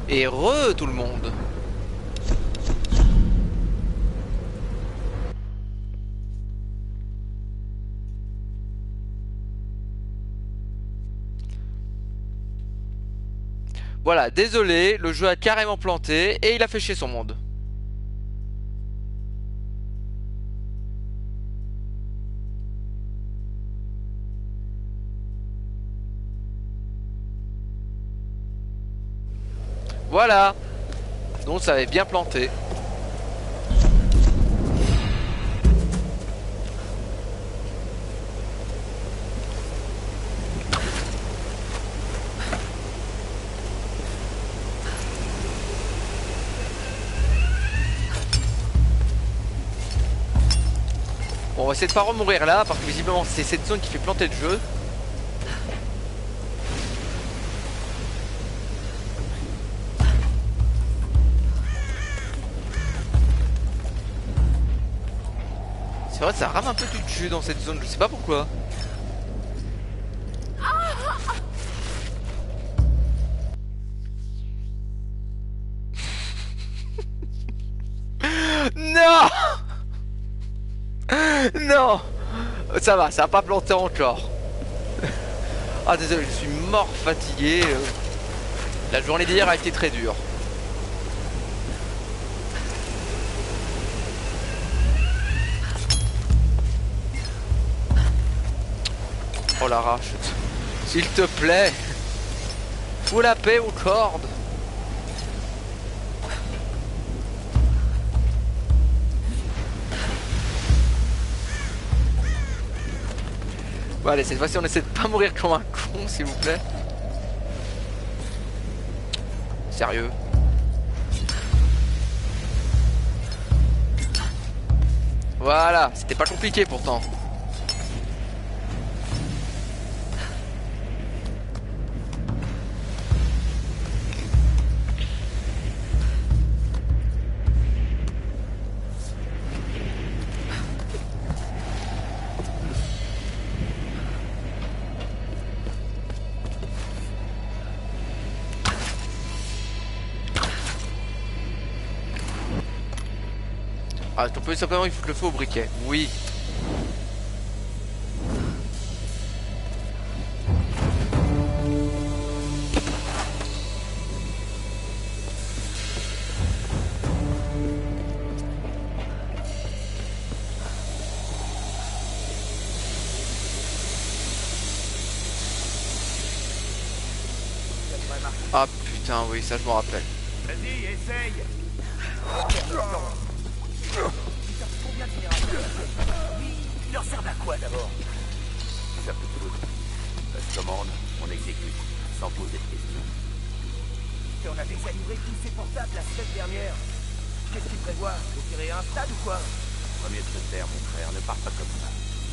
Et tout le monde. Voilà, désolé, le jeu a carrément planté et il a fait chier son monde. Voilà. Donc ça avait bien planté. Bon, on va essayer de pas remourir là, parce que visiblement c'est cette zone qui fait planter le jeu. C'est vrai que ça rame un peu du jeu dans cette zone, je sais pas pourquoi. Non. Non. Ça va, ça a pas planté encore. Ah désolé, je suis mort fatigué. La journée d'hier a été très dure. Oh la rage. S'il te plaît. Fous la paix aux cordes. Bon allez, cette fois-ci on essaie de pas mourir comme un con s'il vous plaît. Sérieux. Voilà, c'était pas compliqué pourtant. Ah, on peut simplement il faut le feu au briquet. Oui. Ah putain, oui, ça je m'en rappelle. Vas-y, essaye. Putain, combien de générateurs? Ils leur servent à quoi d'abord? Ça peut tout. Passe commande, on exécute, sans poser de questions. Et on a décalibré tous ces portables la semaine dernière. Qu'est-ce qu'ils prévoient? De tirer un stade ou quoi? Premier de se taire, mon frère, ne pars pas comme ça.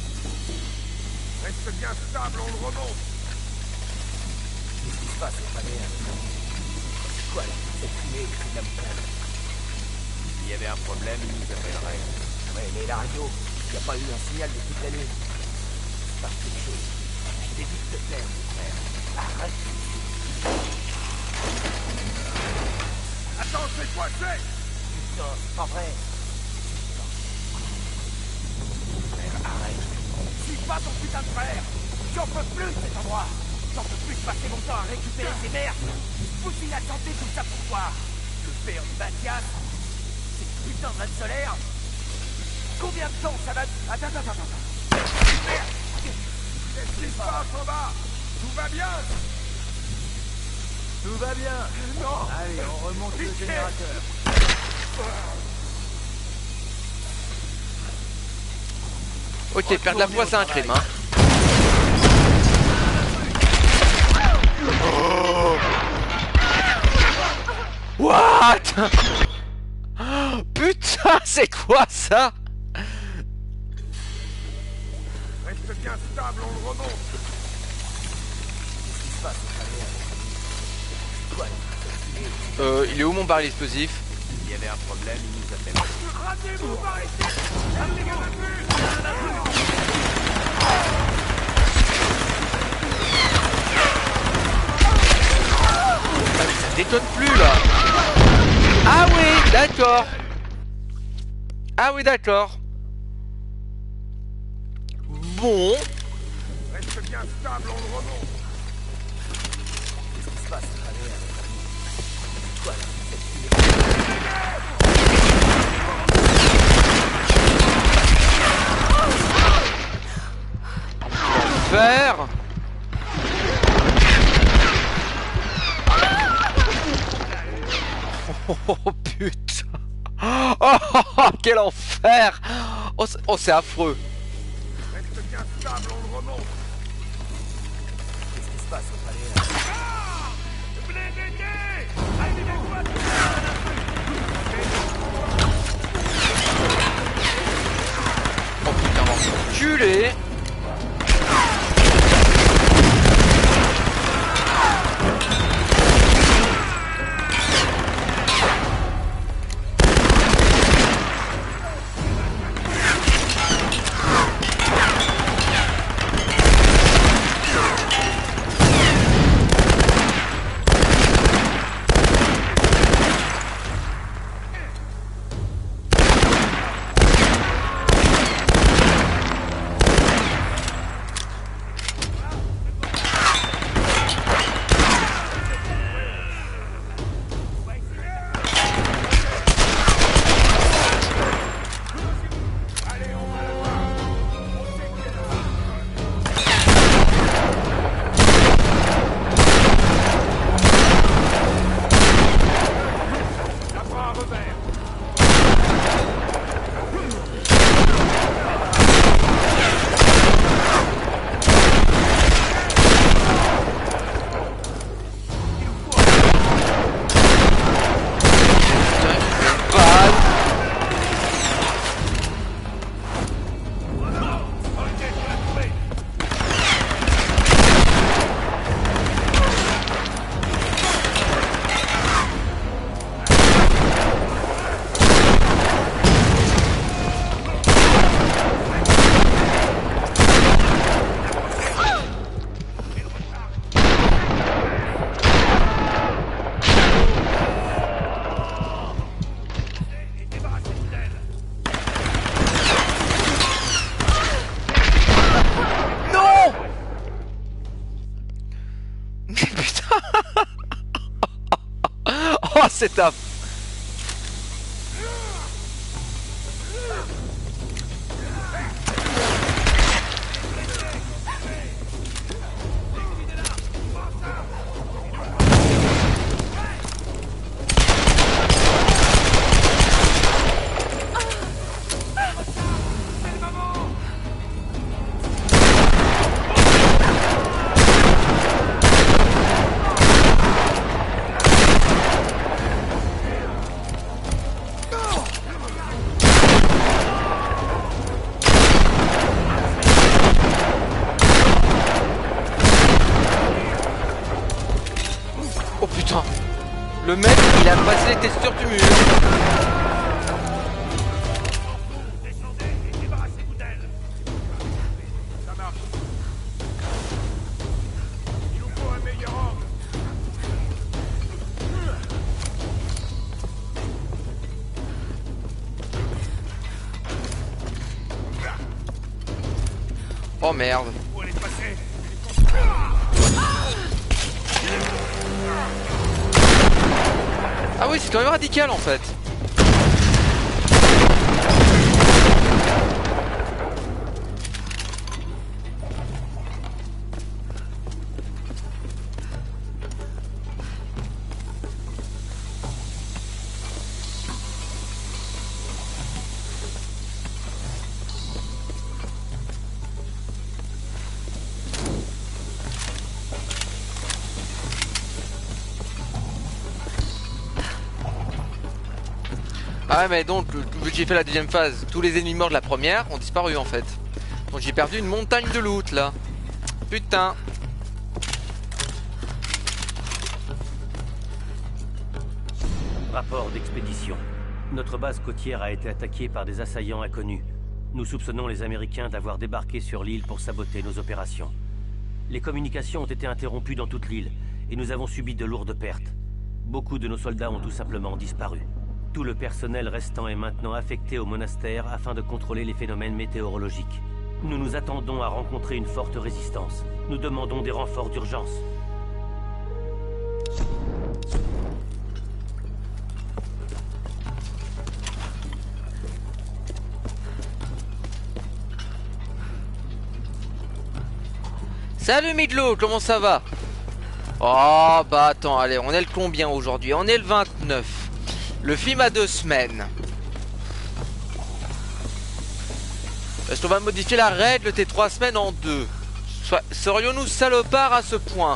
Reste bien stable, on le remonte. Qu'est-ce qui se passe, les panneaux? C'est quoi là? Cette fumée, le cri de la montagne? S'il y avait un problème, il nous appellerait. Ouais, mais la radio, il n'y a pas eu un signal de toute la nuit. C'est pas quelque chose. Je t'ai dit de te taire, mon frère. Arrête. Attends, c'est quoi c'est? Putain, c'est pas vrai. Frère, arrête. Suis pas ton putain de frère. J'en peux plus de cet endroit. J'en peux plus de passer mon temps à récupérer ces merdes. Foutu la santé, tout ça pourquoi? Le père du Mathias. Ces putains de raids solaires. Combien de temps ça va... Attends. Merde. Qu'est-ce qui se passe en bas? Tout va bien? Tout va bien. Non. Allez, on remonte le générateur. Ok, perdre la foi c'est un crime hein. Oh. What? Putain, c'est quoi ça? Reste bien stable, on le remonte. Qu'est-ce qui se passe? Quoi? Il est où mon baril explosif? S'il y avait un problème, il nous appellerait. Ramenez-vous par ici! Ramenez-vous la vue! Détonne plus là. Ah oui, d'accord. Ah oui, d'accord. Bon. Reste bien stable, on le remonte. Qu'est-ce qui se passe? Allez, quoi là? Faire. Oh putain. Oh, quel enfer. Oh c'est affreux. Reste bien stable, on le remonte. Qu'est-ce qui se passe? Allez, Venez m'aider! Allez-moi! Oh putain, enculé. Oh, c'est top. Oh putain. Le mec, il a passé les textures du mur. Descendez et débarrassez-vous d'elle. Ça marche. Il nous faut un meilleur angle. Oh merde. Faut aller passer. Ah oui, c'est quand même radical en fait. Ah ouais, mais donc, vu que j'ai fait la deuxième phase, tous les ennemis morts de la première ont disparu en fait. Donc j'ai perdu une montagne de loot là. Putain. Rapport d'expédition. Notre base côtière a été attaquée par des assaillants inconnus. Nous soupçonnons les Américains d'avoir débarqué sur l'île pour saboter nos opérations. Les communications ont été interrompues dans toute l'île et nous avons subi de lourdes pertes. beaucoup de nos soldats ont tout simplement disparu. Tout le personnel restant est maintenant affecté au monastère afin de contrôler les phénomènes météorologiques. Nous nous attendons à rencontrer une forte résistance. Nous demandons des renforts d'urgence. Salut Midlo, comment ça va? Oh bah attends, allez, on est le combien aujourd'hui? On est le 29. Le film a 2 semaines. Est-ce qu'on va modifier la règle des 3 semaines en 2? Serions-nous salopards à ce point?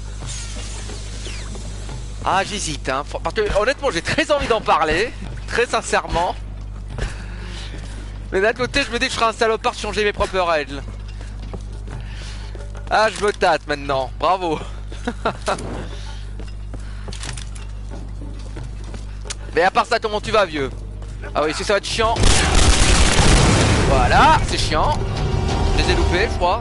Ah j'hésite hein, parce que honnêtement j'ai très envie d'en parler, très sincèrement. Mais d'un côté je me dis que je serais un salopard de changer mes propres règles. Ah je me tâte maintenant, bravo. Mais à part ça comment tu vas vieux? Ah oui si ça va être chiant. Voilà, c'est chiant. Je les ai loupés je crois.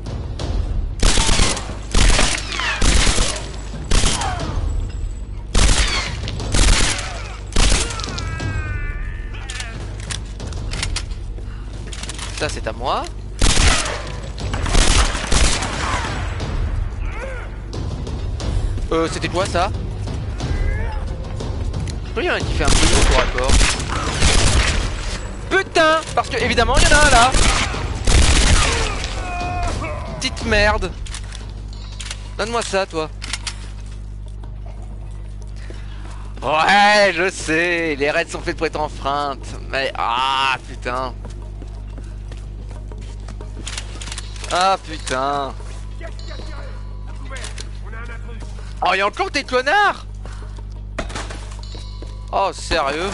Ça c'est à moi. C'était quoi ça? Il y en a un qui fait un peu de tour à corps. Putain! Parce que évidemment il y en a un là. Petite merde. Donne-moi ça toi. Ouais je sais, les raids sont faits pour être enfreintes. Mais ah putain. Ah putain. Oh y'a encore des connards. Oh sérieux.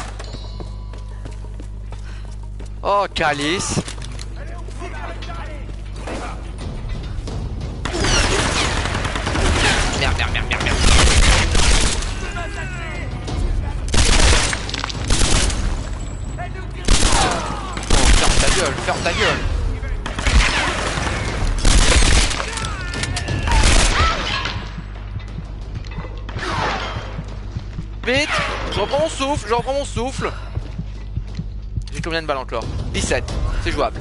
Oh calice. Merde merde merde merde merde. Oh ferme ta gueule, ferme ta gueule. Vite, je reprends mon souffle, je reprends mon souffle. J'ai combien de balles encore? 17, c'est jouable.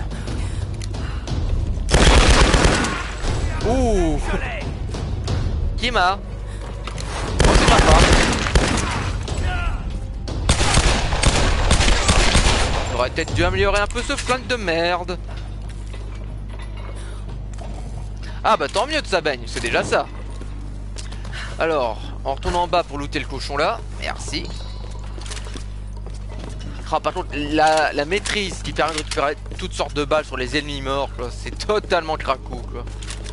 Ouh. Qui m'a? Oh c'est pas grave. J'aurais peut-être dû améliorer un peu ce flingue de merde. Ah bah tant mieux de sa baigne, c'est déjà ça. Alors, on retourne en bas pour looter le cochon là. Merci. Ah, par contre, la maîtrise qui permet de récupérer toutes sortes de balles sur les ennemis morts, c'est totalement cracou quoi.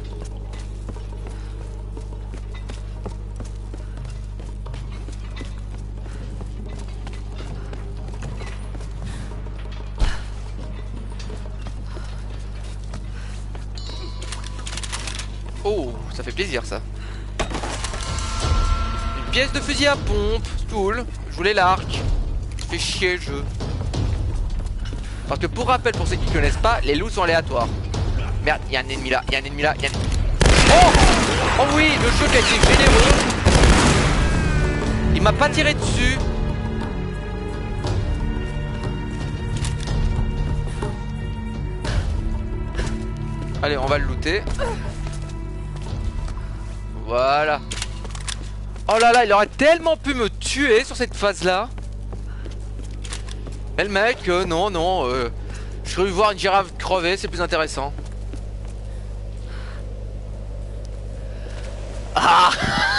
Oh, ça fait plaisir ça. Une pièce de fusil à pompe, cool. Je voulais l'arc. Fait chier le jeu. Parce que pour rappel, pour ceux qui ne connaissent pas, les loups sont aléatoires. Merde, il y a un ennemi là, il y a un ennemi là, il y a un... Oh! Oh oui, le jeu qui a été généreux. Il m'a pas tiré dessus. Allez, on va le looter. Voilà. Oh là là, il aurait tellement pu me tuer sur cette phase là. Mais le mec, non, je voulais voir une girafe crever, c'est plus intéressant. Ah.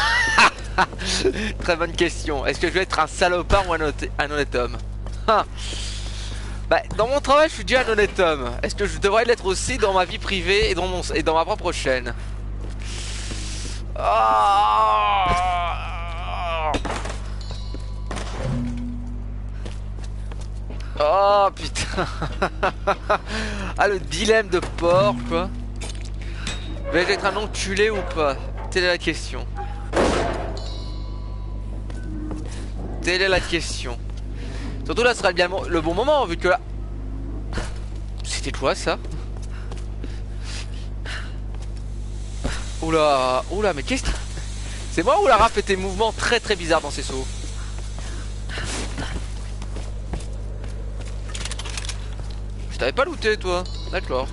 Très bonne question. Est-ce que je vais être un salopard ou un honnête homme? Bah, dans mon travail, je suis déjà un honnête homme. Est-ce que je devrais l'être aussi dans ma vie privée et dans ma propre chaîne? Oh putain. Ah le dilemme de porc quoi. Vais-je être un enculé ou pas? Telle est la question. Telle est la question. Surtout là ce serait bien le bon moment vu que là... C'était quoi ça? Oula, oula mais qu'est-ce C'est moi ou Lara fait des mouvements très très bizarres dans ses sauts? Je t'avais pas looté toi, d'accord.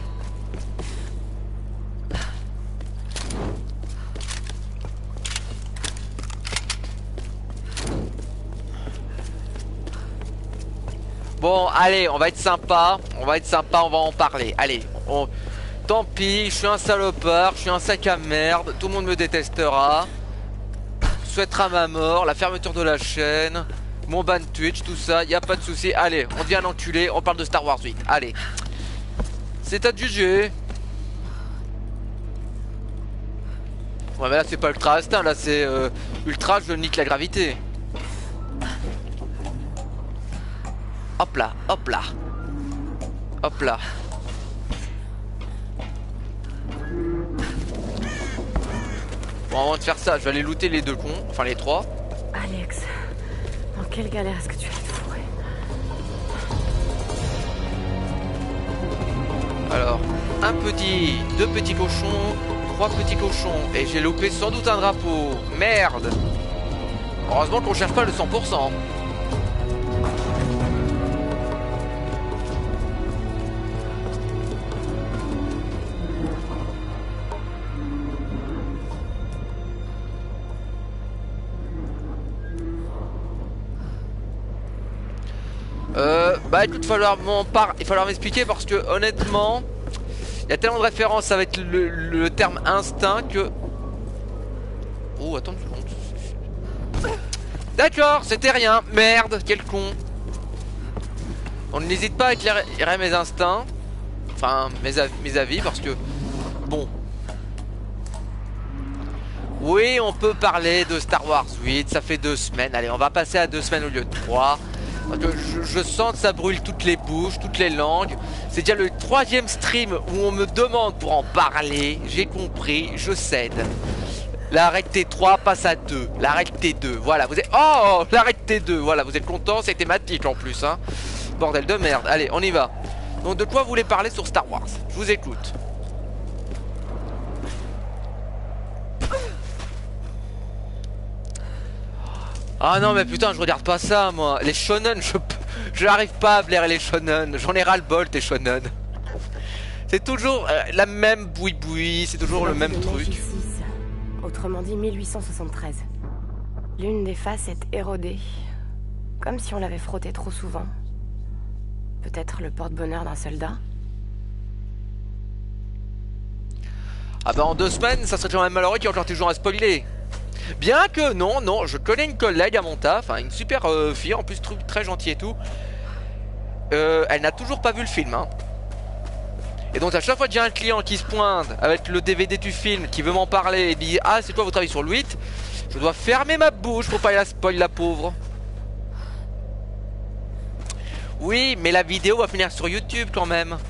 Bon allez, on va être sympa, on va en parler. Allez, tant pis, je suis un salopard, je suis un sac à merde, tout le monde me détestera. Souhaitera ma mort, la fermeture de la chaîne, mon ban Twitch, tout ça, y a pas de souci. Allez, on devient un enculé, on parle de Star Wars 8. Allez, c'est à juger. Ouais mais là c'est pas ultra instinct, là c'est ultra je nique la gravité. Hop là, hop là. Hop là. Bon, avant de faire ça, je vais aller looter les deux cons, enfin les trois. Alex, dans quelle galère est-ce que tu vas te fourrer? Alors, un petit, deux petits cochons, trois petits cochons. Et j'ai loupé sans doute un drapeau. Merde. Heureusement qu'on cherche pas le 100%. Bah écoute, il va falloir m'expliquer parce que honnêtement, il y a tellement de références avec le terme instinct que... Oh attends une seconde. D'accord, c'était rien. Merde, quel con. On n'hésite pas à éclairer mes instincts. Enfin, mes avis parce que... Bon. Oui, on peut parler de Star Wars 8, ça fait 2 semaines. Allez, on va passer à 2 semaines au lieu de 3. Parce que je sens que ça brûle toutes les bouches, toutes les langues. C'est déjà le 3e stream où on me demande pour en parler. J'ai compris, je cède. La règle T3 passe à 2. La règle T2, voilà, vous êtes... Oh, la règle T2, voilà, vous êtes content, c'est thématique en plus, hein. Bordel de merde, allez, on y va. Donc de quoi vous voulez parler sur Star Wars? Je vous écoute. Ah non mais putain je regarde pas ça moi. Les shonen je n'arrive pas à blairer les shonen. J'en ai ras le bol tes shonen. C'est toujours la même boui-boui. C'est toujours le même truc. Autrement dit 1873. L'une des faces est érodée. Comme si on l'avait frotté trop souvent. Peut-être le porte-bonheur d'un soldat. Ah bah en 2 semaines ça serait quand même malheureux qu'il y ait encore toujours à spoiler. Bien que non, je connais une collègue à mon taf, hein, une super fille, en plus très gentille et tout. Elle n'a toujours pas vu le film, hein. Et donc à chaque fois que j'ai un client qui se pointe avec le DVD du film, qui veut m'en parler et dit ah c'est quoi votre avis sur le 8, je dois fermer ma bouche pour pas la spoil la pauvre. Oui, mais la vidéo va finir sur YouTube quand même.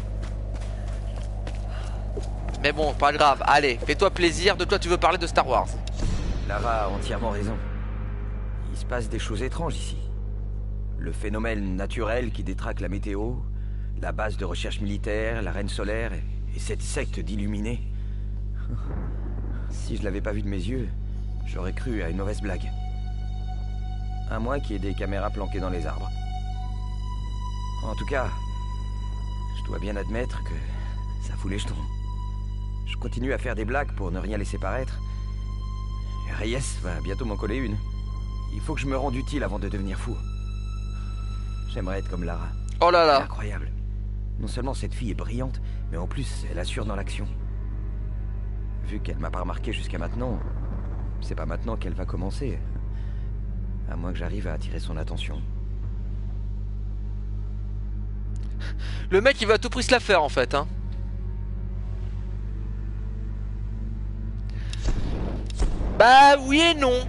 Mais bon, pas grave, allez, fais-toi plaisir, de quoi tu veux parler de Star Wars? Lara a entièrement raison. Il se passe des choses étranges ici. Le phénomène naturel qui détraque la météo, la base de recherche militaire, la reine solaire et cette secte d'illuminés. Si je l'avais pas vu de mes yeux, j'aurais cru à une mauvaise blague. À moins qu'il y ait des caméras planquées dans les arbres. En tout cas, je dois bien admettre que ça fout les jetons. Je continue à faire des blagues pour ne rien laisser paraître. Reyes va bientôt m'en coller une. Il faut que je me rende utile avant de devenir fou. J'aimerais être comme Lara. Oh là là. Incroyable. Non seulement cette fille est brillante, mais en plus elle assure dans l'action. Vu qu'elle m'a pas remarqué jusqu'à maintenant, c'est pas maintenant qu'elle va commencer. À moins que j'arrive à attirer son attention. Le mec il va à tout prix se la faire en fait, hein. Bah oui et non.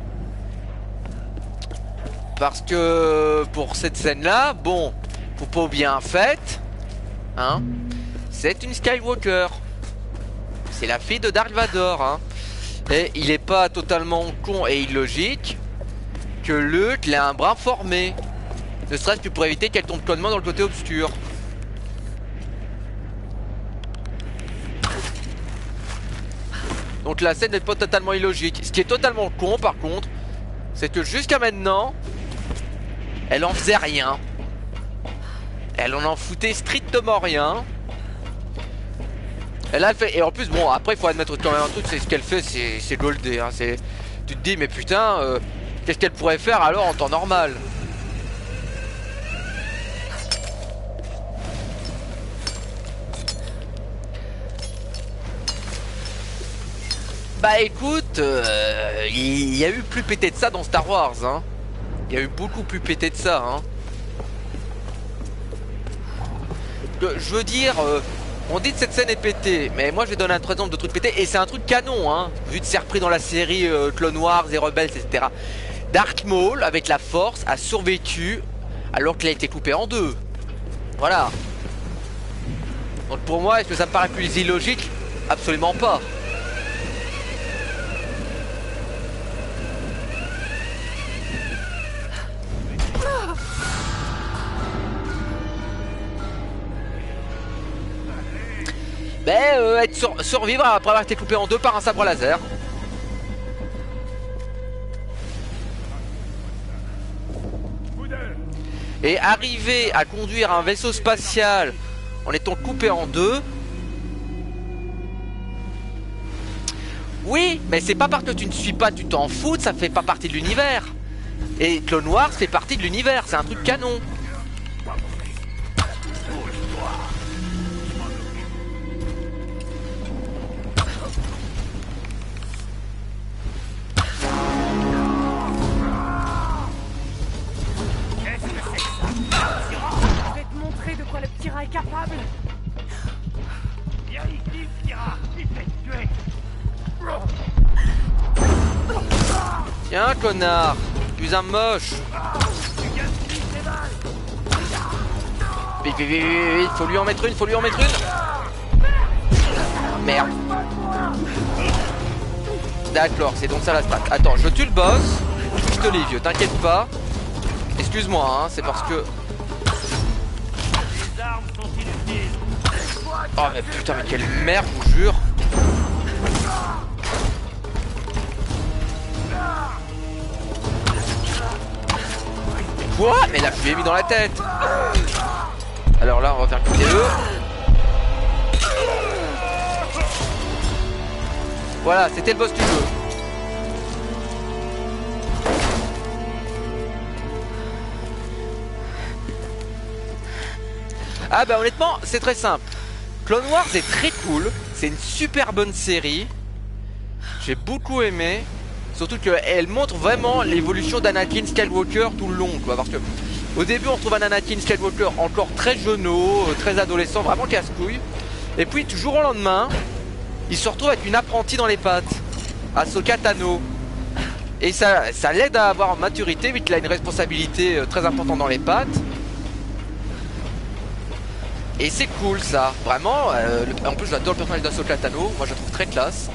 Parce que pour cette scène là, bon, faut pas bien faite, hein. C'est une Skywalker. C'est la fille de Dark Vador, hein. Et il est pas totalement con et illogique que Luke l'ait un bras formé. Ne serait-ce que pour éviter qu'elle tombe connement dans le côté obscur. Donc la scène n'est pas totalement illogique. Ce qui est totalement con par contre, c'est que jusqu'à maintenant, elle en faisait rien. Elle en foutait strictement rien. Elle a fait, et en plus bon après il faut admettre quand même un truc, c'est ce qu'elle fait, c'est goldé hein. Tu te dis mais putain qu'est-ce qu'elle pourrait faire alors en temps normal? Bah écoute, il y a eu plus pété de ça dans Star Wars hein. Il y a eu beaucoup plus pété de ça hein. Je veux dire, on dit que cette scène est pétée, mais moi je vais donner un exemple de trucs pétés, et c'est un truc canon hein, vu que c'est repris dans la série Clone Wars et Rebels, etc. Darth Maul, avec la force, a survécu alors qu'il a été coupé en deux. Voilà. Donc pour moi, est-ce que ça me paraît plus illogique? Absolument pas. Survivre après avoir été coupé en deux par un sabre laser. Et arriver à conduire un vaisseau spatial en étant coupé en deux. Oui, mais c'est pas parce que tu ne suis pas, tu t'en fous, ça fait pas partie de l'univers. Et Clone Wars fait partie de l'univers, c'est un truc canon. Est capable. Viens ici, Kira, il fait tuer. Tiens, connard, tu es un moche. Vite, vite, vite, vite, faut lui en mettre une, faut lui en mettre une. Merde. D'accord, c'est donc ça la strat. Attends, je tue le boss. Je te les vieux, t'inquiète pas. Excuse-moi, hein, c'est parce que... Oh mais putain, mais quelle merde, je vous jure. Quoi? Mais là je lui ai mis dans la tête. Alors là on va faire cliquer eux. Voilà, c'était le boss du jeu. Ah bah honnêtement c'est très simple. Clone Wars est très cool, c'est une super bonne série. J'ai beaucoup aimé. Surtout qu'elle montre vraiment l'évolution d'Anakin Skywalker tout le long quoi. Parce que au début on retrouve un Anakin Skywalker encore très jeuneau, très adolescent, vraiment casse-couille. Et puis du jour au lendemain, il se retrouve avec une apprentie dans les pattes, Ahsoka Tano. Et ça l'aide à avoir en maturité vu qu'il a une responsabilité très importante dans les pattes. Et c'est cool ça, vraiment, en plus j'adore le personnage d'Ahsoka Tano, moi je le trouve très classe.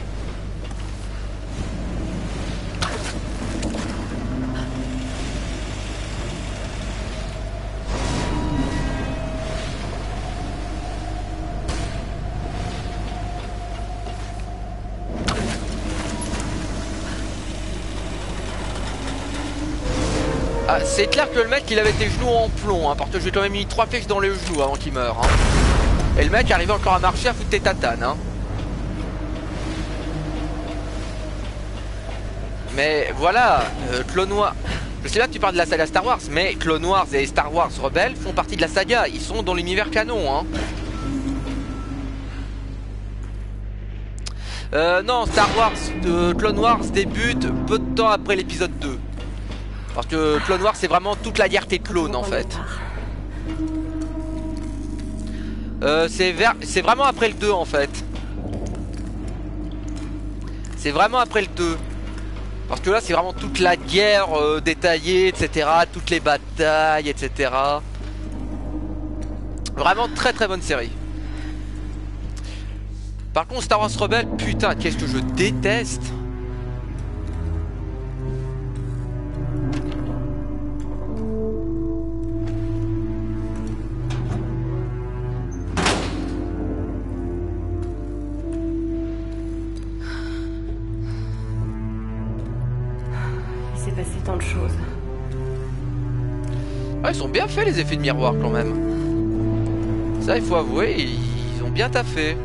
Ah, c'est clair que le mec il avait tes genoux en plomb hein, parce que j'ai quand même mis 3 flèches dans les genoux avant qu'il meure hein. Et le mec arrivait encore à marcher à foutre tes tatanes hein. Mais voilà, Clone Wars, je sais pas que tu parles de la saga Star Wars, mais Clone Wars et Star Wars Rebels font partie de la saga, ils sont dans l'univers canon hein. Non, Star Wars, Clone Wars débute peu de temps après l'épisode 2. Parce que Clone Wars c'est vraiment toute la guerre des clones en fait. C'est vraiment après le 2 en fait. C'est vraiment après le 2. Parce que là c'est vraiment toute la guerre détaillée, etc. Toutes les batailles, etc. Vraiment très très bonne série. Par contre Star Wars Rebels, putain qu'est-ce que je déteste. grand-chose. Ah, ils sont bien faits les effets de miroir quand même. Ça, il faut avouer, ils ont bien taffé.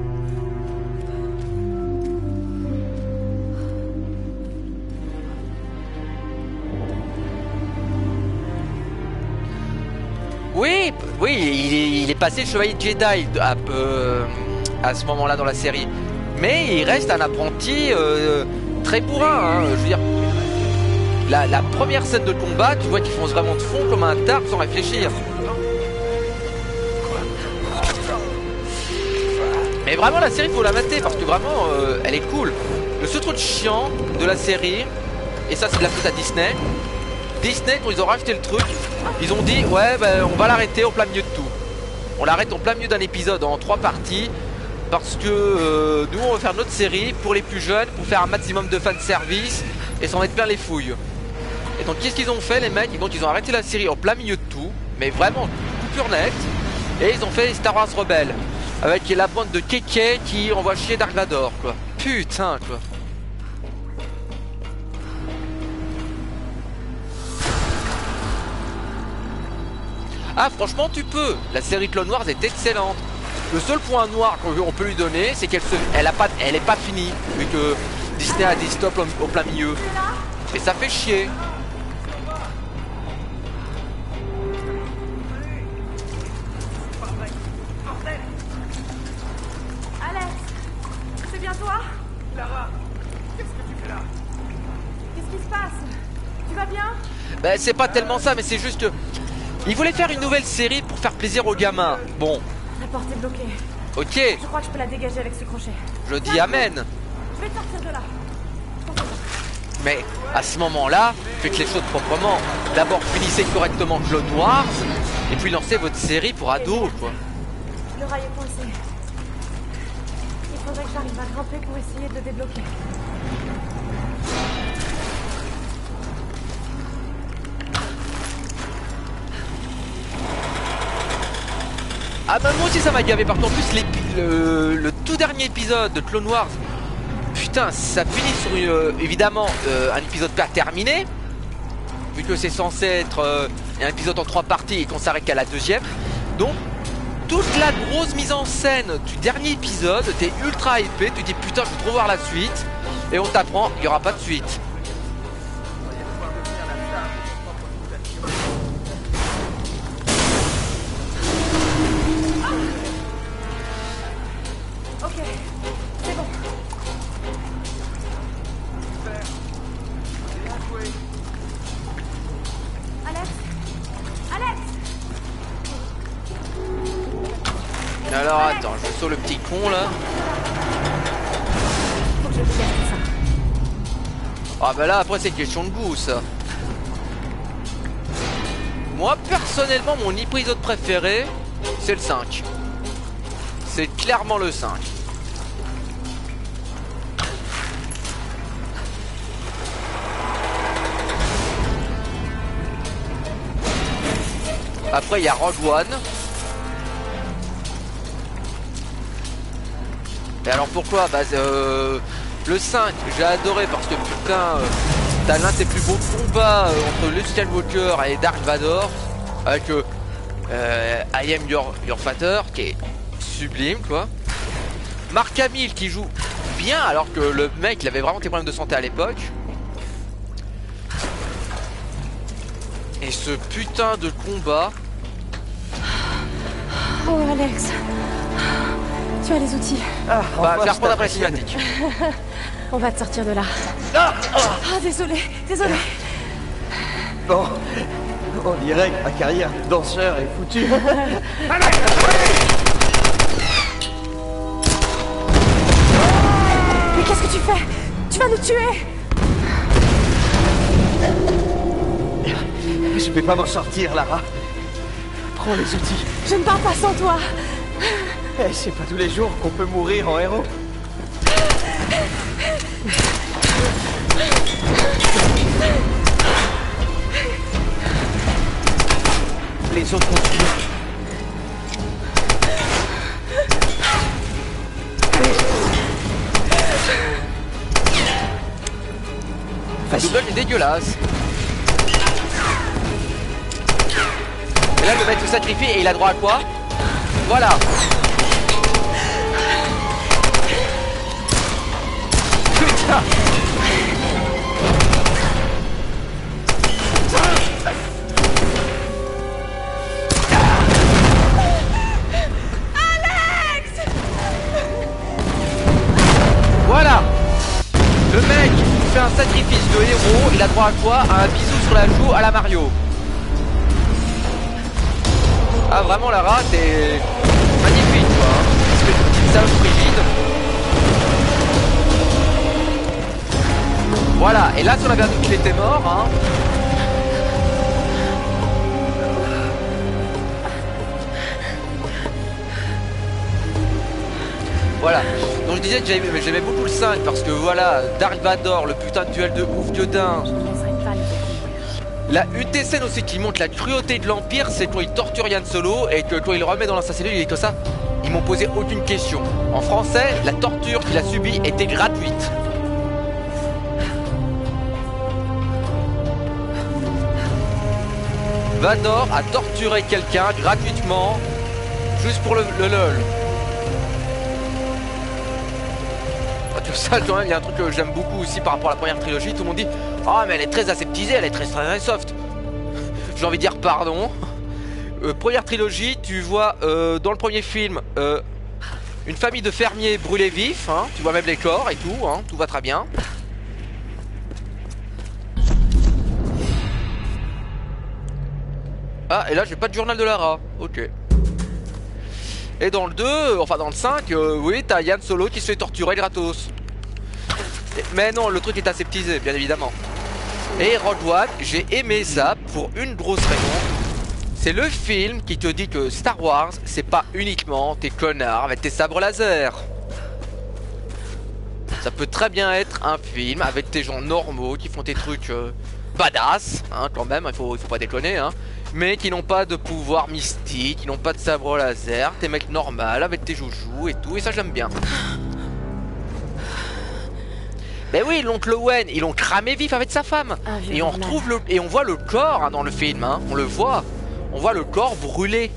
Oui, oui, il est passé le chevalier de Jedi à ce moment-là dans la série. Mais il reste un apprenti très bourrin, hein, je veux dire. La première scène de combat, tu vois qu'ils foncent vraiment de fond comme un tard sans réfléchir. Mais vraiment la série faut la mater parce que vraiment elle est cool. Le seul truc chiant de la série, et ça c'est de la faute à Disney. Disney quand ils ont racheté le truc, ils ont dit ouais ben, on va l'arrêter au plein milieu de tout. On l'arrête au plein milieu d'un épisode en 3 parties. Parce que nous on va faire notre série pour les plus jeunes, pour faire un maximum de fanservice et s'en mettre plein les fouilles. Et donc qu'est-ce qu'ils ont fait les mecs? Donc ils ont arrêté la série en plein milieu de tout, mais vraiment coupure nette. Et ils ont fait Star Wars Rebels avec la bande de kékés qui envoie chier Dark Vador quoi. Putain quoi. Ah franchement tu peux. La série Clone Wars est excellente. Le seul point noir qu'on peut lui donner, c'est qu'elle est pas finie, vu que Disney a dit stop au plein milieu. Et ça fait chier. Alex, c'est bien toi? Lara, qu'est-ce que tu fais là? Qu'est-ce qui se passe? Tu vas bien? Ben c'est pas tellement ça, mais c'est juste que il voulait faire une nouvelle série pour faire plaisir aux gamins. Bon. La porte est bloquée. Ok, Je crois que je peux la dégager avec ce crochet. je dis amen. Je vais te sortir de là. Mais à ce moment-là, faites les choses proprement. D'abord finissez correctement Clone Wars, et puis lancez votre série pour ados quoi. Le rail est coincé. Il faudrait que j'arrive à grimper pour essayer de le débloquer. Ah bah moi aussi ça m'a gavé, par contre en plus le tout dernier épisode de Clone Wars, putain ça finit sur évidemment un épisode pas terminé, vu que c'est censé être un épisode en 3 parties et qu'on s'arrête qu'à la deuxième. Donc toute la grosse mise en scène du dernier épisode, t'es ultra hypé, tu dis putain je veux trop voir la suite, et on t'apprend il n'y aura pas de suite. Ok, c'est bon. Alex? Alex? Alors attends, je saute le petit con là. Faut que je dégage tout ça. Ah bah là après c'est question de goût ça. Moi personnellement mon épisode préféré c'est le 5. C'est clairement le 5. Après il y a Rogue One. Et alors pourquoi? Bah le 5 j'ai adoré parce que putain t'as l'un des plus beaux combats entre Luke Skywalker et Dark Vador avec I am your father qui est sublime quoi. Mark Hamill qui joue bien alors que le mec il avait vraiment des problèmes de santé à l'époque. Et ce putain de combat. Oh Alex, tu as les outils. Ah, Bah enfin, faire je prendre après t'impressionne. cinématique. On va te sortir de là. Ah, Ah, désolé. Bon, on dirait que ma carrière de danseur est foutue. Mais qu'est-ce que tu fais? Tu vas nous tuer! Je vais pas m'en sortir, Lara. Prends les outils. Je ne pars pas sans toi. Eh, c'est pas tous les jours qu'on peut mourir en héros. Les autres continuent. Le doublage est dégueulasse. là le mec se sacrifie et il a droit à quoi? Voilà. Putain. Voilà. Le mec fait un sacrifice de héros, il a droit à quoi? À un bisou sur la joue à la Mario. Ah vraiment Lara, t'es magnifique quoi. Espèce de petite salope frigide. Voilà, et là si on avait dit qu'il était mort, hein. Voilà, donc je disais que j'aimais beaucoup le 5 parce que voilà, Dark Vador, le putain de duel de ouf Diodin. Là, une des scènes aussi qui montre la cruauté de l'Empire, c'est quand il torture Yann Solo et que quand il le remet dans sa cellule, il est comme ça. Ils m'ont posé aucune question. En français, la torture qu'il a subie était gratuite. Vador a torturé quelqu'un gratuitement, juste pour le lol. Ça, quand même, il y a un truc que j'aime beaucoup aussi par rapport à la première trilogie. Tout le monde dit ah, mais elle est très aseptisée, elle est très soft. J'ai envie de dire pardon. Première trilogie, tu vois dans le premier film une famille de fermiers brûlés vifs. Hein, tu vois même les corps et tout, hein, tout va très bien. Ah, et là, j'ai pas de journal de Lara. Ok. Et dans le 2, enfin dans le 5, oui, t'as Yann Solo qui se fait torturer gratos. Mais non, le truc est aseptisé, bien évidemment. Et Rogue One, j'ai aimé ça pour une grosse raison. C'est le film qui te dit que Star Wars, c'est pas uniquement tes connards avec tes sabres laser. Ça peut très bien être un film avec tes gens normaux qui font tes trucs badass, hein, quand même, il faut pas déconner, hein. Mais qui n'ont pas de pouvoir mystique, qui n'ont pas de sabre laser, tes mecs normaux avec tes joujoux et tout, et ça j'aime bien. Mais oui, l'oncle Owen, ils l'ont cramé vif avec sa femme. Et on retrouve et on voit le corps hein, dans le film, hein, on le voit. On voit le corps brûlé.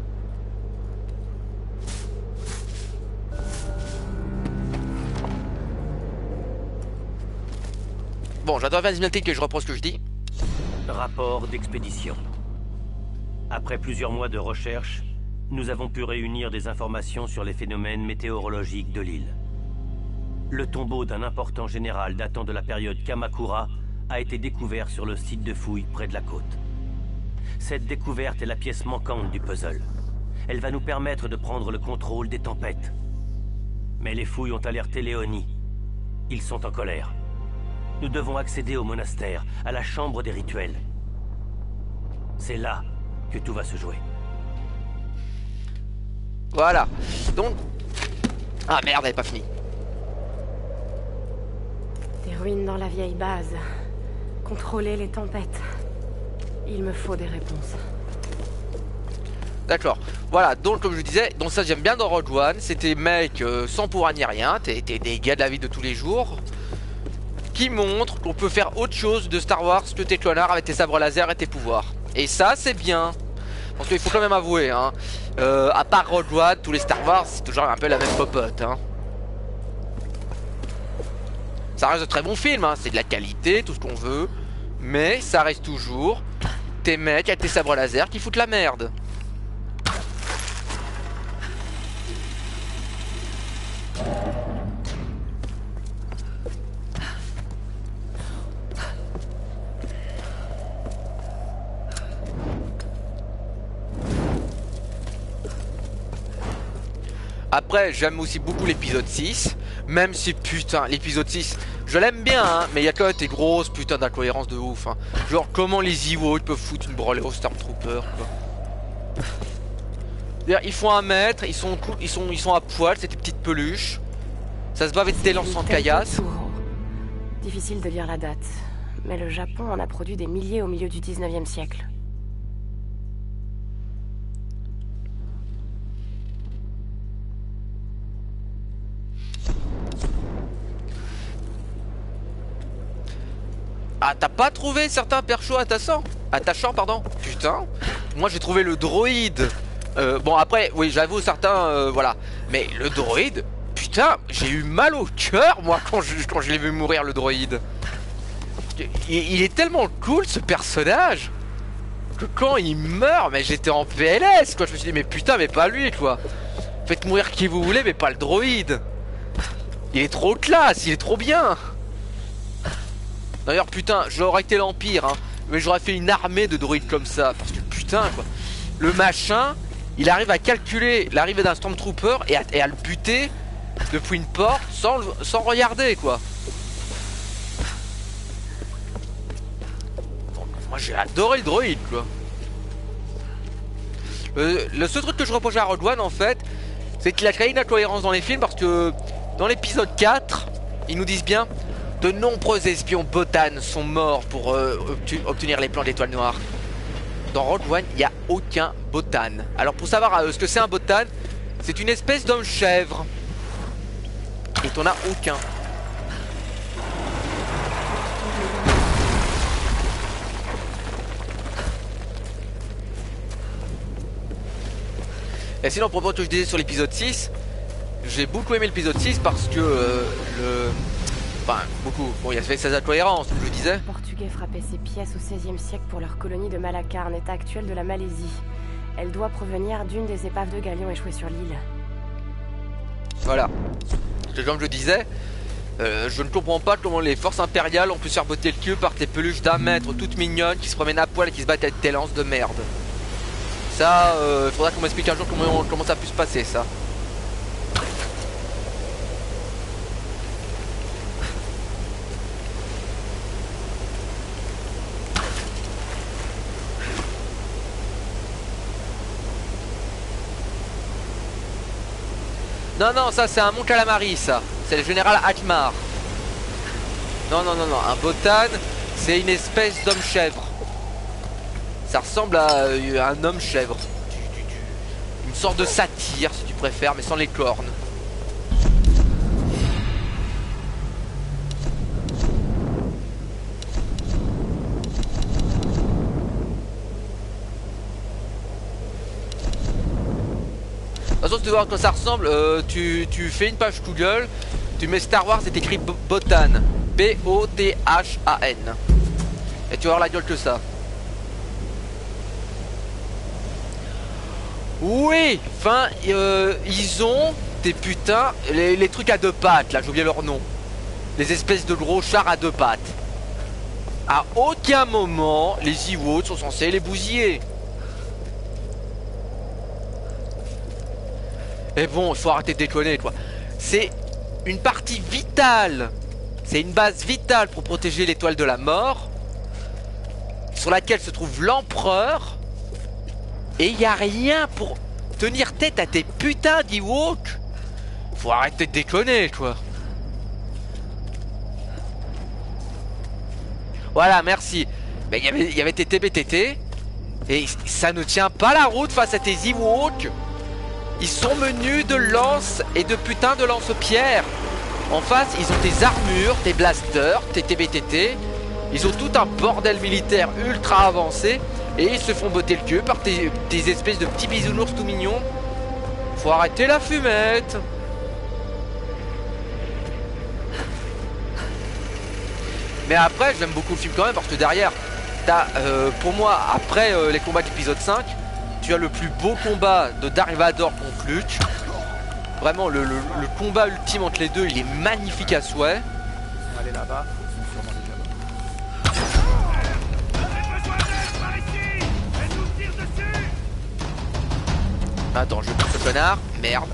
Bon, j'adore bien que je reprends ce que je dis. Rapport d'expédition. Après plusieurs mois de recherche, nous avons pu réunir des informations sur les phénomènes météorologiques de l'île. Le tombeau d'un important général datant de la période Kamakura a été découvert sur le site de fouilles près de la côte. Cette découverte est la pièce manquante du puzzle. Elle va nous permettre de prendre le contrôle des tempêtes. Mais les fouilles ont alerté Léonie. Ils sont en colère. Nous devons accéder au monastère, à la chambre des rituels. C'est là que tout va se jouer. Voilà. Donc... Ah merde, elle n'est pas finie. Des ruines dans la vieille base. Contrôler les tempêtes. Il me faut des réponses. D'accord. Voilà, donc comme je disais, donc ça j'aime bien dans Rogue One, c'est des mecs sans pouvoir ni rien, t'es des gars de la vie de tous les jours, qui montrent qu'on peut faire autre chose de Star Wars que tes clonards avec tes sabres laser et tes pouvoirs. Et ça c'est bien. Parce qu'il faut quand même avouer, hein, à part Rogue One, tous les Star Wars c'est toujours un peu la même popote, hein. Ça reste de très bons films, hein. C'est de la qualité, tout ce qu'on veut. Mais ça reste toujours tes mecs avec tes sabres laser qui foutent la merde. Après, j'aime aussi beaucoup l'épisode 6. Même si, putain, l'épisode 6, je l'aime bien, hein, mais il y a quand même des grosses putains d'incohérences de ouf. Hein. Genre, comment les Ewoks peuvent foutre une branlée aux Stormtroopers, quoi. Ils font 1 mètre, ils sont à poil, c'est des petites peluches. Ça se bat avec des lances en caillasse. Difficile de lire la date, mais le Japon en a produit des milliers au milieu du 19e siècle. Ah, t'as pas trouvé certains perchos attachants, pardon. Putain, moi j'ai trouvé le droïde. Bon après, oui j'avoue certains, voilà. Mais le droïde, putain, j'ai eu mal au cœur moi quand je l'ai vu mourir le droïde. Il est tellement cool ce personnage que quand il meurt, mais j'étais en PLS quoi. Je me suis dit mais putain mais pas lui quoi. Faites mourir qui vous voulez mais pas le droïde. Il est trop classe, il est trop bien. D'ailleurs putain, j'aurais été l'Empire hein, mais j'aurais fait une armée de droïdes comme ça. Parce que putain quoi. Le machin, il arrive à calculer l'arrivée d'un Stormtrooper et à le buter depuis une porte sans regarder quoi. Moi j'ai adoré le droïde quoi. Le seul truc que je reproche à Rogue One en fait, c'est qu'il a créé une incohérence dans les films parce que dans l'épisode 4, ils nous disent bien de nombreux espions Botan sont morts pour obtenir les plans d'étoiles noires. Dans Rogue One, il n'y a aucun Botan. Alors pour savoir ce que c'est un Botan, c'est une espèce d'homme chèvre. Et t'en as aucun. Et sinon, pour ce que je disais sur l'épisode 6, j'ai beaucoup aimé l'épisode 6 parce que enfin, beaucoup. Bon, il y avait ses incohérences, comme je le disais. Les Portugais frappaient ces pièces au XVIe siècle pour leur colonie de Malacca, un état actuel de la Malaisie. Elle doit provenir d'une des épaves de galions échouées sur l'île. Voilà. Comme je le disais, je ne comprends pas comment les forces impériales ont pu se faire botter le cul par des peluches d'1 mètre toutes mignonnes qui se promènent à poil et qui se battent avec des lances de merde. Ça, il faudra qu'on m'explique un jour comment ça a pu se passer ça. Non, non, ça c'est un Mon Calamari, ça. C'est le général Akmar. Non, non, non, non. Un Botan, c'est une espèce d'homme chèvre. Ça ressemble à un homme chèvre. Une sorte de satyre, si tu préfères, mais sans les cornes. De toute façon, si tu veux voir quand ça ressemble, tu fais une page Google, tu mets Star Wars et t'écris Botan. B-O-T-H-A-N. Et tu vas voir la gueule que ça. Oui, enfin, ils ont des putains, les trucs à 2 pattes, là, j'ai oublié leur nom. Les espèces de gros chars à 2 pattes. À aucun moment, les Ewoks sont censés les bousiller. Et bon, il faut arrêter de déconner, quoi. C'est une partie vitale. C'est une base vitale pour protéger l'étoile de la mort, sur laquelle se trouve l'empereur. Et il n'y a rien pour tenir tête à tes putains d'Ewoks. Faut arrêter de déconner, quoi. Voilà, merci. Mais il y avait tes TBTT. Et ça ne tient pas la route face à tes Ewoks. Ils sont menus de lances et de putain de lance-pierre. En face, ils ont des armures, des blasters, des TBTT. Ils ont tout un bordel militaire ultra avancé. Et ils se font botter le cul par des espèces de petits bisounours tout mignons. Faut arrêter la fumette. Mais après, j'aime beaucoup le film quand même parce que derrière, t'as, pour moi, après les combats d'épisode 5, tu as le plus beau combat de Darth Vader contre Luke. Vraiment, le combat ultime entre les deux, il est magnifique à souhait. Ils sont allés là-bas, ils sont sûrement déjà morts. Attends, je tue ce connard. Merde.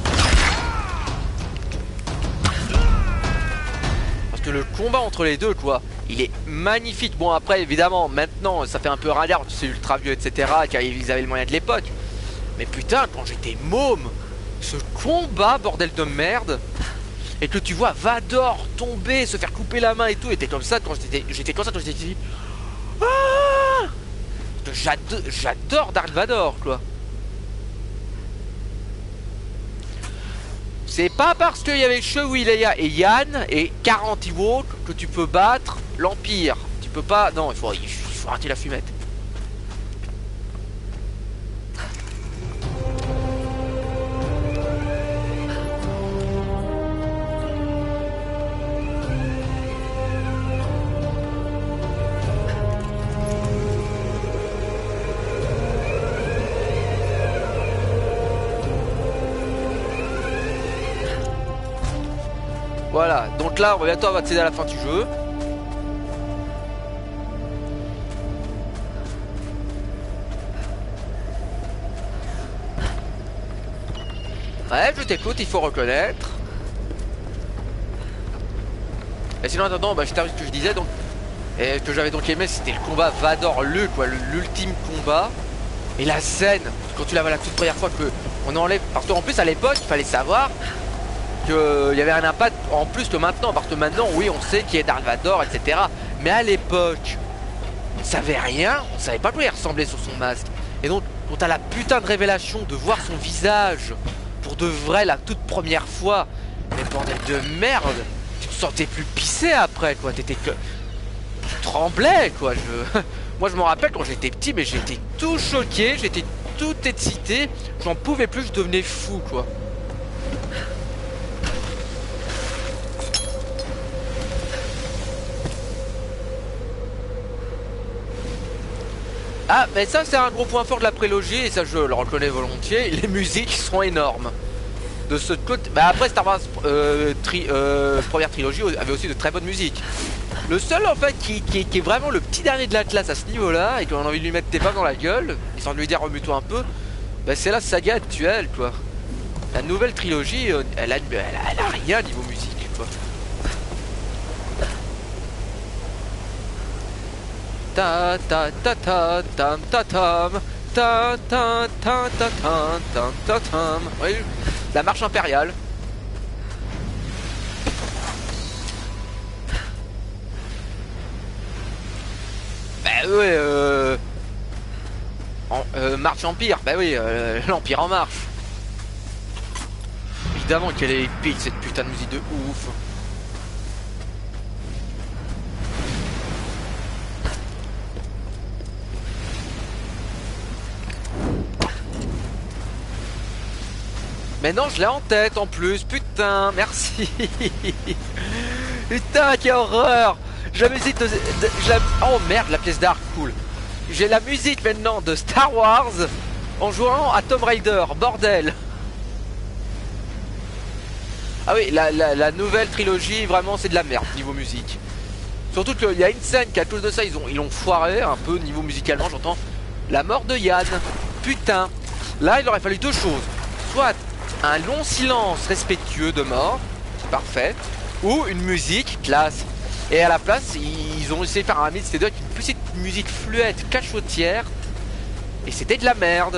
Parce que le combat entre les deux, quoi, il est magnifique. Bon, après, évidemment, maintenant, ça fait un peu ringard, c'est ultra vieux, etc. Car ils avaient le moyen de l'époque. Mais putain, quand j'étais môme, ce combat, bordel de merde, et que tu vois Vador tomber, se faire couper la main et tout, et t'es comme ça quand j'étais comme ça quand j'étais petit. Ah, j'adore Darth Vador, quoi. C'est pas parce qu'il y avait Chewie, Leia et Yann et 40 Ewoks que tu peux battre l'Empire. Tu peux pas... Non, il faut arrêter la fumette. Voilà, donc là on va bientôt accéder à la fin du jeu. Ouais, je t'écoute, il faut reconnaître. Et sinon, en attendant, bah, je termine ce que je disais, donc, et que j'avais donc aimé, c'était le combat Vador-Luke, quoi, l'ultime combat. Et la scène, quand tu la vois la toute première fois, que on enlève. Parce qu'en plus, à l'époque, il fallait savoir qu'il y avait un impact en plus que maintenant. Parce que maintenant, oui, on sait qui est Darth Vador, etc. Mais à l'époque, on savait rien, on savait pas quoi il ressemblait sur son masque. Et donc, quand t'as la putain de révélation de voir son visage pour de vrai la toute première fois, mais bordel de merde, tu te sentais plus pissé après, quoi. T'étais que. Tu tremblais, quoi. Moi, je me rappelle quand j'étais petit, mais j'étais tout choqué, j'étais tout excité, j'en pouvais plus, je devenais fou, quoi. Ah, mais ça c'est un gros point fort de la prélogie, et ça je le reconnais volontiers, les musiques sont énormes. De ce côté, bah après Star Wars première trilogie avait aussi de très bonnes musiques. Le seul en fait qui est vraiment le petit dernier de la classe à ce niveau là, et qu'on a envie de lui mettre tes pas dans la gueule, histoire de lui dire remue-toi un peu, bah c'est la saga actuelle, quoi. La nouvelle trilogie, elle a rien niveau musique, quoi. Ta ta ta ta tam ta tam ta ta ta ta tam tam ta tam. Oui, la marche impériale. Bah ouais, marche empire. Bah oui, l'empire en marche. Évidemment qu'elle est épique cette putain de musique de ouf. Mais non, je l'ai en tête en plus, putain, merci. Putain, quelle horreur. J'ai la musique de... Oh merde, la pièce d'art, cool. J'ai la musique maintenant de Star Wars en jouant à Tomb Raider, bordel. Ah oui, la nouvelle trilogie, vraiment, c'est de la merde niveau musique. Surtout qu'il y a une scène qu'à cause de ça, ils l'ont foiré un peu niveau musicalement, j'entends. La mort de Yann, putain. Là, il aurait fallu deux choses. Soit un long silence respectueux de mort, c'est parfait, ou une musique classe. Et à la place, ils ont essayé de faire un mix, c'était avec une petite musique fluette, cachotière, et c'était de la merde.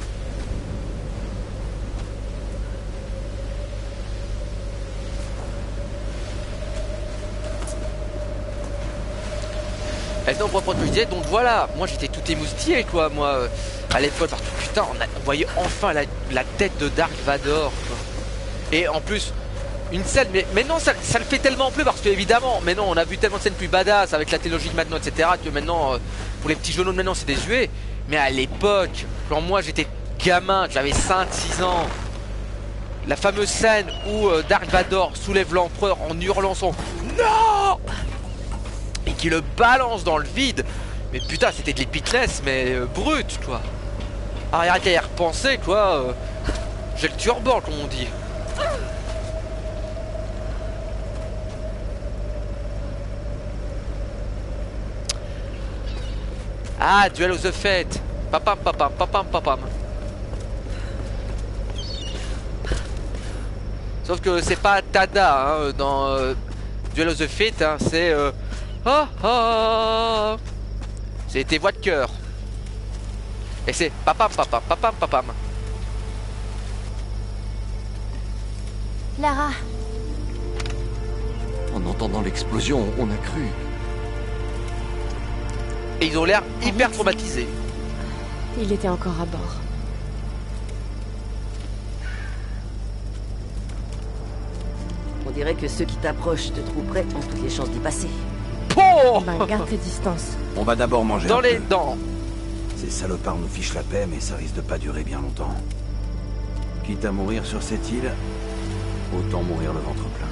Et sinon, pour je disais, donc voilà, moi j'étais tout émoustillé, quoi, moi, à l'époque, parce que putain, on voyait enfin la tête de Darth Vador, quoi. Et en plus, une scène, mais non, ça le fait tellement plus, parce que évidemment, mais non, on a vu tellement de scènes plus badass avec la trilogie de maintenant, etc., que maintenant, pour les petits jeunes de maintenant, c'est désuet. Mais à l'époque, quand moi j'étais gamin, j'avais 5-6 ans, la fameuse scène où Darth Vador soulève l'empereur en hurlant son NON et qui le balance dans le vide. Mais putain, c'était de l'épicness, mais brut, quoi. Arrêtez à y repenser, quoi. J'ai le turban, comme on dit. Ah, Duel of the Fate. Papam, papam, papam, papam. Sauf que c'est pas Tada hein, dans Duel of the Fate, hein, c'est oh, oh. C'est tes voix de cœur. Et c'est papam, papam, papam, papam. Lara. En entendant l'explosion, on a cru. Et ils ont l'air hyper traumatisés. Il était encore à bord. On dirait que ceux qui t'approchent de trop près ont toutes les chances d'y passer. Oh Ben, garde tes distances. On va d'abord manger dans un les peu. dents. Ces salopards nous fichent la paix, mais ça risque de pas durer bien longtemps. Quitte à mourir sur cette île, autant mourir le ventre plein.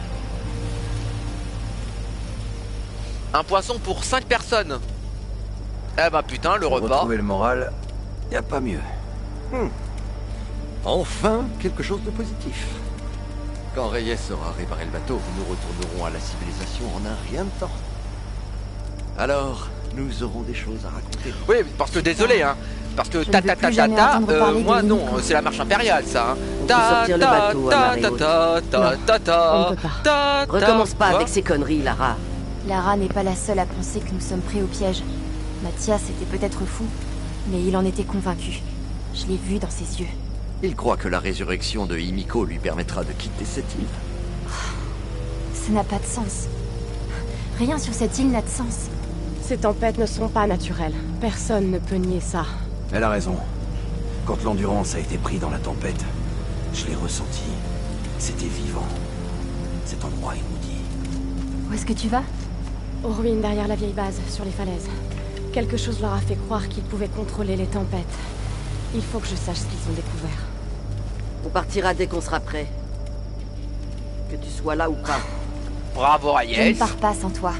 Un poisson pour 5 personnes. Eh ben putain, le Pour repas. retrouver le moral, y a pas mieux. Enfin, quelque chose de positif. Quand Reyes aura réparé le bateau, nous retournerons à la civilisation en un rien de temps. Alors, nous aurons des choses à raconter. Oui, parce que désolé, hein. Parce que Je ne veux plus jamais entendre parler moi de non, Nico. c'est la marche impériale ça. Hein. On peut sortir le bateau à marée haute. On ne peut pas. Recommence pas Quoi avec ces conneries, Lara. Lara n'est pas la seule à penser que nous sommes pris au piège. Mathias était peut-être fou, mais il en était convaincu. Je l'ai vu dans ses yeux. Il croit que la résurrection de Himiko lui permettra de quitter cette île. Ça n'a pas de sens. Rien sur cette île n'a de sens. Ces tempêtes ne sont pas naturelles. Personne ne peut nier ça. Elle a raison. Quand l'Endurance a été pris dans la tempête, je l'ai ressenti. C'était vivant. Cet endroit est maudit. Où est-ce que tu vas? Aux ruines derrière la vieille base, sur les falaises. Quelque chose leur a fait croire qu'ils pouvaient contrôler les tempêtes. Il faut que je sache ce qu'ils ont découvert. On partira dès qu'on sera prêt. Que tu sois là ou pas. Bravo Je ne Reyes. pars pas sans toi.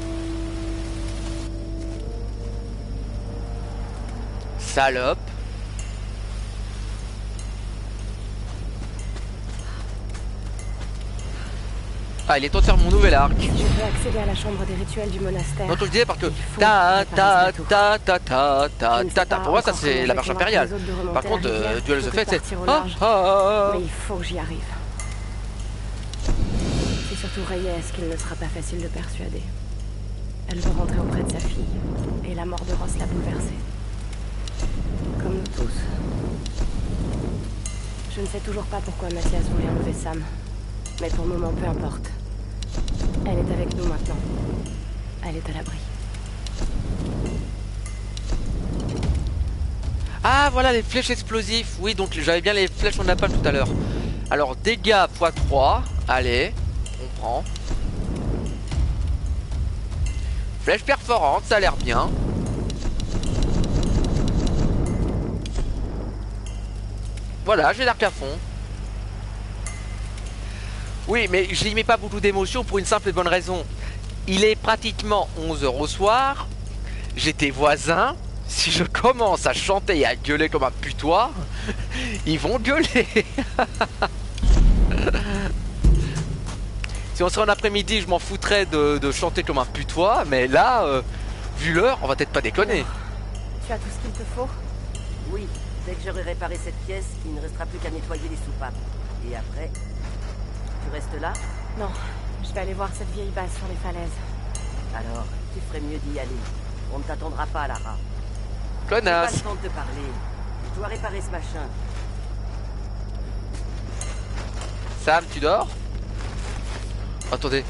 Salope. Ah, il est temps de faire mon nouvel arc. Je veux accéder à la chambre des rituels du monastère. Donc je disais parce que Il faut ta préparer ce ta ta ta ta Je ne ta sais ta. pas Pour moi ça encore c'est comment la je marche vais impériale. convaincre les autres de Par remonter contre à la rivière Duel of the plutôt que Fates c'est partir au large. ah. Mais il faut que j'y arrive. C'est surtout Reyes qu'il ne sera pas facile de persuader. Elle veut rentrer auprès de sa fille. Et la mort de Ross l'a bouleversée. Comme nous tous. Je ne sais toujours pas pourquoi Mathias voulait enlever Sam. Mais pour le moment, peu importe. Elle est avec nous maintenant. Elle est à l'abri. Ah voilà les flèches explosifs. Oui donc j'avais bien les flèches en napalm tout à l'heure. Alors dégâts x3. Allez, on prend. Flèche perforante, ça a l'air bien. Voilà, j'ai l'arc à fond. Oui, mais je n'y mets pas beaucoup d'émotion pour une simple et bonne raison. Il est pratiquement 11 h au soir. J'étais voisin. Si je commence à chanter et à gueuler comme un putois, ils vont gueuler. Si on serait en après-midi, je m'en foutrais de chanter comme un putois. Mais là, vu l'heure, on va peut-être pas déconner. Tu as tout ce qu'il te faut? Oui, dès que j'aurai réparé cette pièce, il ne restera plus qu'à nettoyer les soupapes. Et après, tu restes là? Non, je vais aller voir cette vieille base sur les falaises. Alors, tu ferais mieux d'y aller. On ne t'attendra pas, Lara. J'ai pas Connasse. le temps de te parler. Je dois réparer ce machin. Sam, tu dors? Attendez.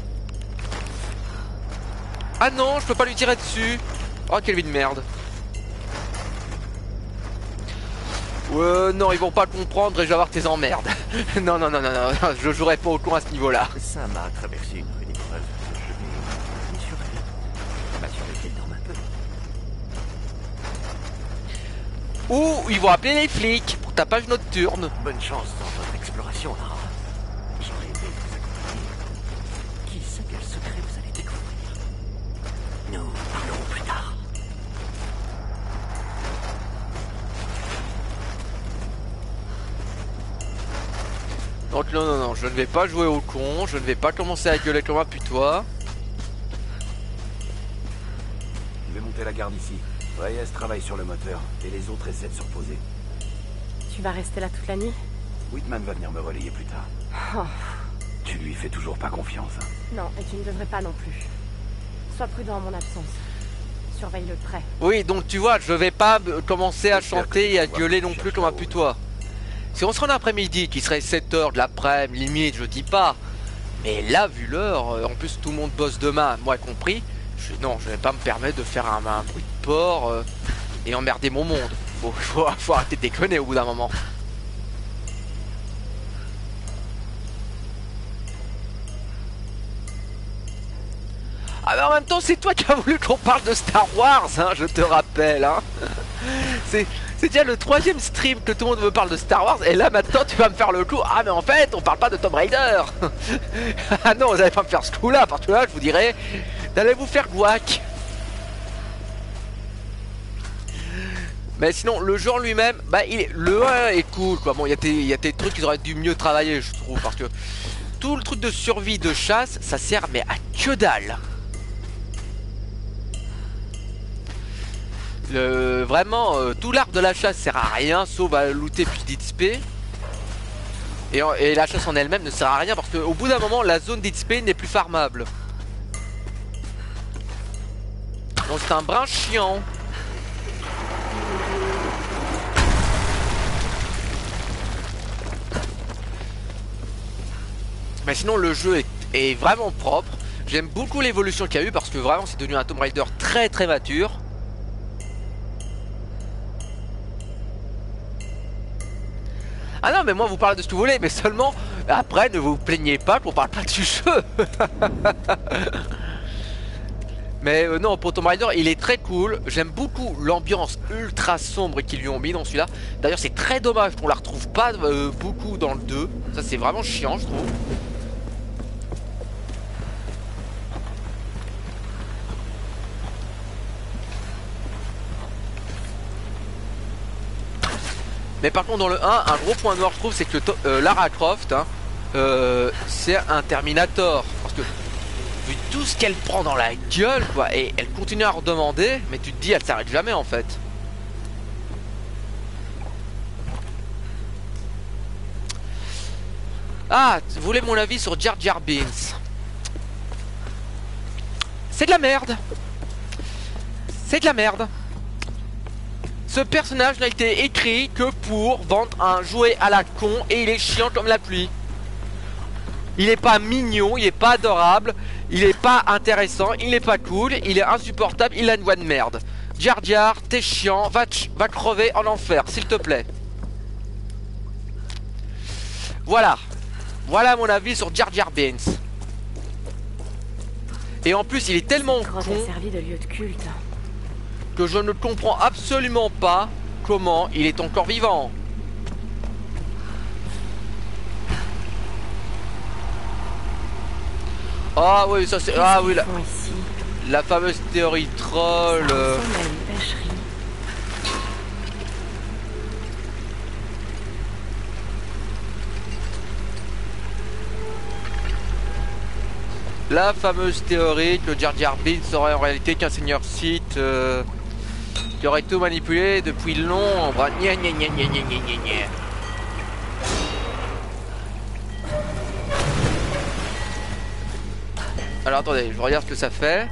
Ah non, je peux pas lui tirer dessus. Oh, quelle vie de merde. Ouais, non, ils vont pas comprendre et je vais avoir tes emmerdes. Non, non, non, non, non, je jouerai pas au con à ce niveau-là. Ça m'a traversé une épreuve. Je vais sur elle. M'assurer qu'elle dorme un peu. Ou ils vont appeler les flics pour tapage nocturne. Bonne chance dans votre exploration, Lara. J'aurais aimé vous accompagner. Qui sait quel secret vous allez découvrir? Nous parlerons plus tard. Donc non, non, non, je ne vais pas jouer au con, je ne vais pas commencer à gueuler comme un putois. Je vais monter la garde ici. Reyes travaille sur le moteur et les autres essaient de se reposer. Tu vas rester là toute la nuit? Whitman va venir me relayer plus tard. Oh, Tu lui fais toujours pas confiance, hein. non, et tu ne devrais pas non plus. Sois prudent en mon absence. Surveille-le de près. Oui, donc tu vois, je vais pas commencer à J'espère chanter que et à tu vas gueuler pas non plus chercher comme un là-haut. putois. Si on serait en après-midi, qui serait 7 h de l'après-midi, limite, je dis pas. Mais là, vu l'heure, en plus tout le monde bosse demain, moi compris, non, je vais pas me permettre de faire un bruit de porc et emmerder mon monde. Faut arrêter de déconner au bout d'un moment. Ah mais en même temps, c'est toi qui as voulu qu'on parle de Star Wars, hein, je te rappelle, hein. C'est déjà le 3e stream que tout le monde me parle de Star Wars, et là maintenant tu vas me faire le coup. Ah mais en fait, on parle pas de Tomb Raider. Ah non, vous allez pas me faire ce coup là, parce que là je vous dirais d'aller vous faire guac. Mais sinon, le jeu en lui-même, bah, le 1 est cool, quoi. Bon, il y a des trucs qu'ils auraient dû mieux travailler, je trouve, parce que tout le truc de survie, de chasse, ça sert, mais à que dalle. Vraiment, tout l'arbre de la chasse sert à rien, sauf à looter plus d'XP. Et la chasse en elle-même ne sert à rien, parce qu'au bout d'un moment, la zone d'XP n'est plus farmable. Donc c'est un brin chiant. Mais sinon le jeu est vraiment propre. J'aime beaucoup l'évolution qu'il y a eu parce que vraiment c'est devenu un Tomb Raider très très mature. Ah non mais moi vous parlez de ce que vous voulez, mais seulement après ne vous plaignez pas qu'on parle pas du jeu. Mais non, pour Tomb Raider il est très cool. J'aime beaucoup l'ambiance ultra sombre qu'ils lui ont mis dans celui-là. D'ailleurs c'est très dommage qu'on la retrouve pas beaucoup dans le 2. Ça c'est vraiment chiant je trouve. Mais par contre dans le 1, un gros point noir je trouve, c'est que Lara Croft, hein, c'est un Terminator. Parce que vu tout ce qu'elle prend dans la gueule, quoi, et elle continue à redemander, mais tu te dis elle s'arrête jamais en fait. Ah, vous voulez mon avis sur Jar Jar Binks? C'est de la merde. C'est de la merde. Ce personnage n'a été écrit que pour vendre un jouet à la con et il est chiant comme la pluie. Il est pas mignon, il est pas adorable, il est pas intéressant, il est pas cool, il est insupportable, il a une voix de merde. Jar Jar, t'es chiant, va crever en enfer, s'il te plaît. Voilà. Voilà mon avis sur Jar Jar Binks. Et en plus il est tellement con servi de lieu de culte. Que je ne comprends absolument pas comment il est encore vivant. Ah oui, ça c'est... Ah oui, la fameuse théorie troll. La fameuse théorie que Jar Jar Binks serait en réalité qu'un seigneur Sith qui aurait tout manipulé depuis l'ombre. Gna gna gna gna gna gna gna. Alors attendez, je regarde ce que ça fait.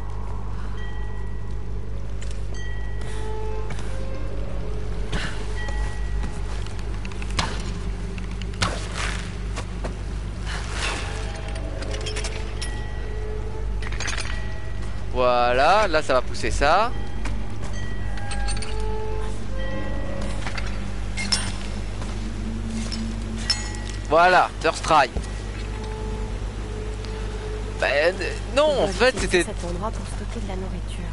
Voilà, là ça va pousser ça. Voilà, Thirst Try. Ben non, en fait c'était... Cet endroit pour stocker de la nourriture.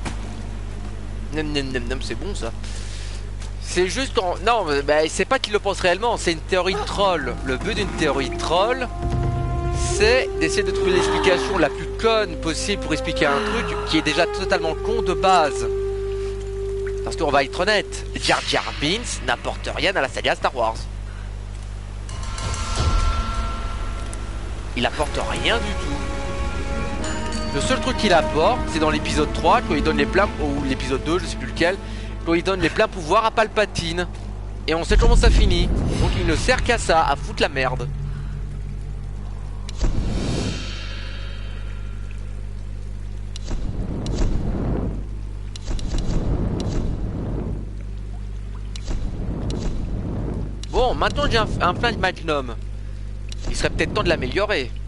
C'est bon ça. C'est juste quand... Non, ben, c'est pas qu'il le pense réellement, c'est une théorie de troll. Le but d'une théorie de troll, c'est d'essayer de trouver l'explication la plus conne possible pour expliquer un truc qui est déjà totalement con de base. Parce qu'on va être honnête, Jar Jar Binks n'apporte rien à la saga Star Wars. Il apporte rien du tout. Le seul truc qu'il apporte, c'est dans l'épisode 3, quand il donne les pleins... ou l'épisode 2, je sais plus lequel, quand il donne les pleins pouvoirs à Palpatine. Et on sait comment ça finit. Donc il ne sert qu'à ça, à foutre la merde. Bon, maintenant j'ai un flingue Magnum. Il serait peut-être temps de l'améliorer.